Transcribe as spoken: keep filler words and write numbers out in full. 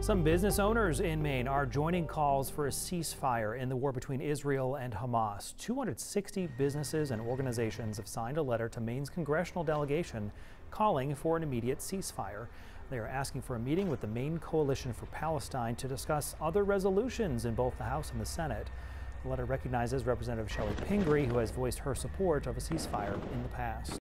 Some business owners in Maine are joining calls for a ceasefire in the war between Israel and Hamas. two hundred sixty businesses and organizations have signed a letter to Maine's Congressional Delegation calling for an immediate ceasefire. They are asking for a meeting with the Maine Coalition for Palestine to discuss other resolutions in both the House and the Senate. The letter recognizes Representative Shelley Pingree, who has voiced her support of a ceasefire in the past.